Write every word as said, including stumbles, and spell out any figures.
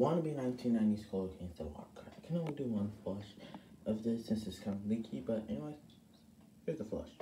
wannabe nineteen nineties Kohler Kingston waterguard. I can only do one flush of this since it's kind of leaky, but anyway, here's the flush.